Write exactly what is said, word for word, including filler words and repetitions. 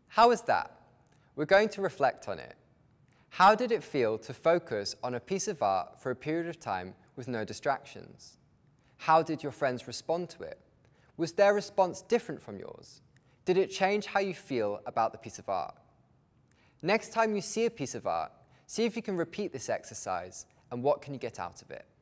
How was that? We're going to reflect on it. How did it feel to focus on a piece of art for a period of time with no distractions? How did your friends respond to it? Was their response different from yours? Did it change how you feel about the piece of art? Next time you see a piece of art, see if you can repeat this exercise and what can you get out of it.